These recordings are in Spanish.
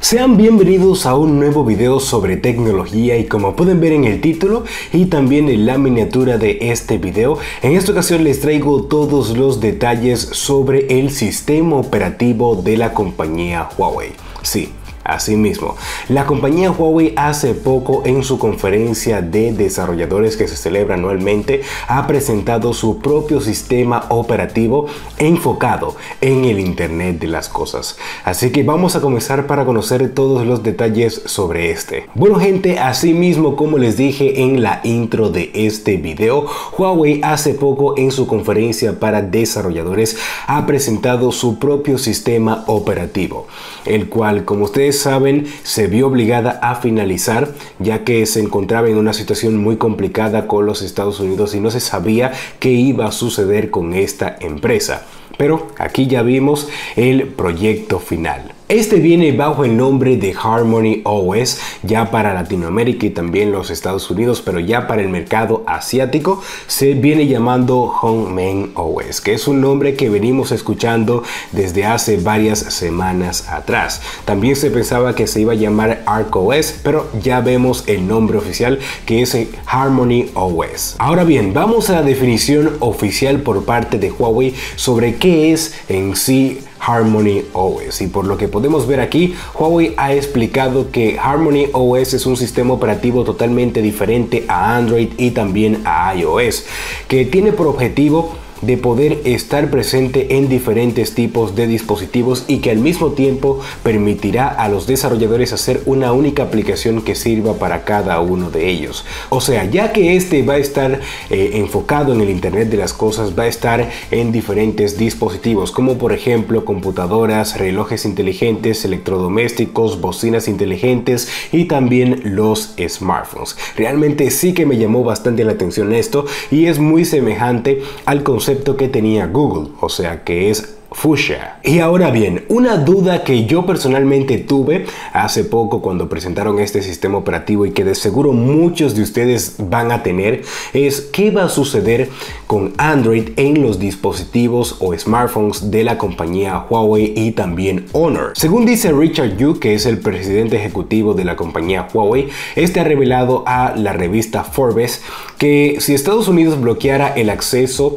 Sean bienvenidos a un nuevo video sobre tecnología y como pueden ver en el título y también en la miniatura de este video, en esta ocasión les traigo todos los detalles sobre el sistema operativo de la compañía Huawei. Sí. Asimismo, la compañía Huawei hace poco en su conferencia de desarrolladores que se celebra anualmente ha presentado su propio sistema operativo enfocado en el Internet de las cosas. Así que vamos a comenzar para conocer todos los detalles sobre este. Bueno gente, asimismo como les dije en la intro de este video, Huawei hace poco en su conferencia para desarrolladores ha presentado su propio sistema operativo, el cual como ustedes saben se vio obligada a finalizar ya que se encontraba en una situación muy complicada con los Estados Unidos y no se sabía qué iba a suceder con esta empresa. Pero aquí ya vimos el proyecto final. Este viene bajo el nombre de Harmony OS ya para Latinoamérica y también los Estados Unidos, pero ya para el mercado asiático se viene llamando Hongmeng OS, que es un nombre que venimos escuchando desde hace varias semanas atrás. También se pensaba que se iba a llamar ArcOS, pero ya vemos el nombre oficial que es Harmony OS. Ahora bien, vamos a la definición oficial por parte de Huawei sobre qué es en sí Harmony OS, y por lo que podemos ver aquí, Huawei ha explicado que Harmony OS es un sistema operativo totalmente diferente a Android y también a iOS, que tiene por objetivo de poder estar presente en diferentes tipos de dispositivos y que al mismo tiempo permitirá a los desarrolladores hacer una única aplicación que sirva para cada uno de ellos. O sea, ya que este va a estar enfocado en el Internet de las cosas, va a estar en diferentes dispositivos como por ejemplo computadoras, relojes inteligentes, electrodomésticos, bocinas inteligentes y también los smartphones. Realmente sí que me llamó bastante la atención esto y es muy semejante al concepto que tenía Google, o sea que es Fuchsia. Y ahora bien, una duda que yo personalmente tuve hace poco cuando presentaron este sistema operativo y que de seguro muchos de ustedes van a tener es qué va a suceder con Android en los dispositivos o smartphones de la compañía Huawei y también Honor. Según dice Richard Yu, que es el presidente ejecutivo de la compañía Huawei, este ha revelado a la revista Forbes que si Estados Unidos bloqueara el acceso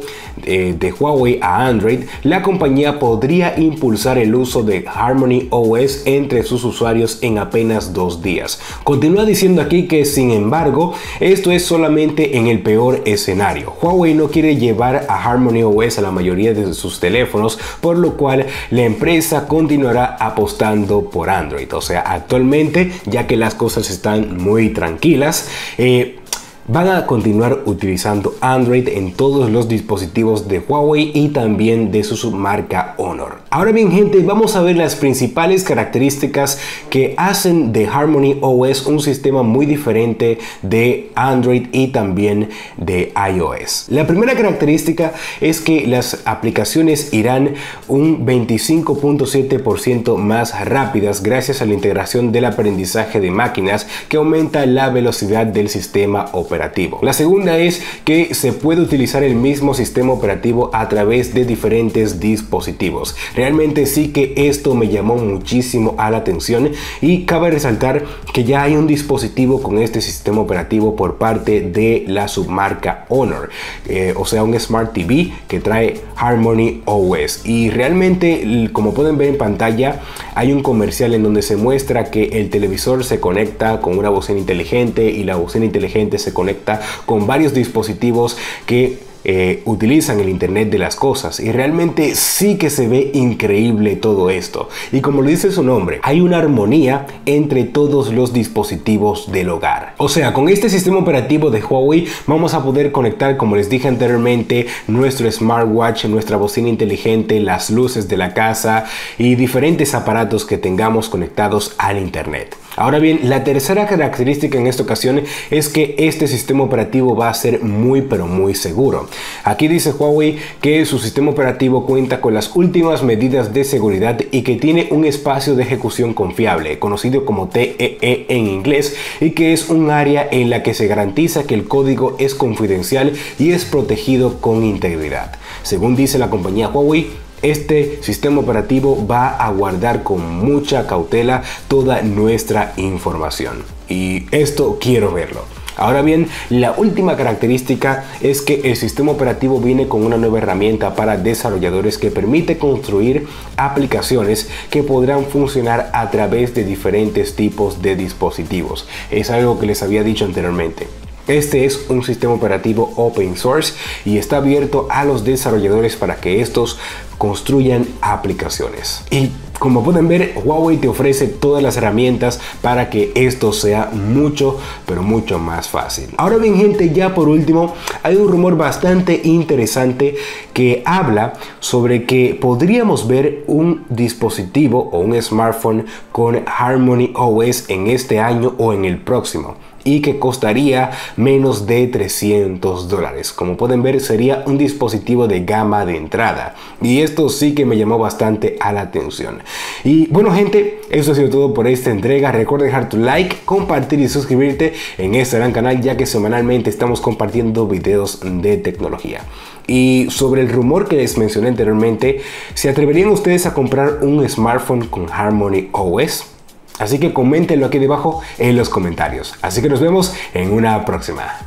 de Huawei a Android, la compañía podría impulsar el uso de Harmony OS entre sus usuarios en apenas 2 días. Continúa diciendo aquí que sin embargo esto es solamente en el peor escenario. Huawei no quiere llevar a Harmony OS a la mayoría de sus teléfonos, por lo cual la empresa continuará apostando por Android. O sea, actualmente ya que las cosas están muy tranquilas, van a continuar utilizando Android en todos los dispositivos de Huawei y también de su submarca Honor. Ahora bien gente, vamos a ver las principales características que hacen de Harmony OS un sistema muy diferente de Android y también de iOS. La primera característica es que las aplicaciones irán un 25.7% más rápidas gracias a la integración del aprendizaje de máquinas que aumenta la velocidad del sistema operativo. La segunda es que se puede utilizar el mismo sistema operativo a través de diferentes dispositivos. Realmente sí que esto me llamó muchísimo a la atención y cabe resaltar que ya hay un dispositivo con este sistema operativo por parte de la submarca Honor, o sea un Smart TV que trae Harmony OS, y realmente como pueden ver en pantalla hay un comercial en donde se muestra que el televisor se conecta con una bocina inteligente y la bocina inteligente se conecta con varios dispositivos que utilizan el Internet de las cosas, y realmente sí que se ve increíble todo esto. Y como lo dice su nombre, hay una armonía entre todos los dispositivos del hogar. O sea, con este sistema operativo de Huawei vamos a poder conectar, como les dije anteriormente, nuestro smartwatch, nuestra bocina inteligente, las luces de la casa y diferentes aparatos que tengamos conectados al Internet. Ahora bien, la tercera característica en esta ocasión es que este sistema operativo va a ser muy pero muy seguro. Aquí dice Huawei que su sistema operativo cuenta con las últimas medidas de seguridad y que tiene un espacio de ejecución confiable, conocido como TEE en inglés, y que es un área en la que se garantiza que el código es confidencial y es protegido con integridad. Según dice la compañía Huawei, este sistema operativo va a guardar con mucha cautela toda nuestra información. Y esto quiero verlo. Ahora bien, la última característica es que el sistema operativo viene con una nueva herramienta para desarrolladores que permite construir aplicaciones que podrán funcionar a través de diferentes tipos de dispositivos. Es algo que les había dicho anteriormente. Este es un sistema operativo open source y está abierto a los desarrolladores para que estos construyan aplicaciones. Y como pueden ver, Huawei te ofrece todas las herramientas para que esto sea mucho, pero mucho más fácil. Ahora bien, gente, ya por último, hay un rumor bastante interesante que habla sobre que podríamos ver un dispositivo o un smartphone con Harmony OS en este año o en el próximo, y que costaría menos de $300. Como pueden ver, sería un dispositivo de gama de entrada, y esto sí que me llamó bastante a la atención. Y bueno, gente, eso ha sido todo por esta entrega. Recuerda dejar tu like, compartir y suscribirte en este gran canal, ya que semanalmente estamos compartiendo videos de tecnología. Y sobre el rumor que les mencioné anteriormente, ¿se atreverían ustedes a comprar un smartphone con Harmony OS? Así que coméntenlo aquí debajo en los comentarios. Así que nos vemos en una próxima.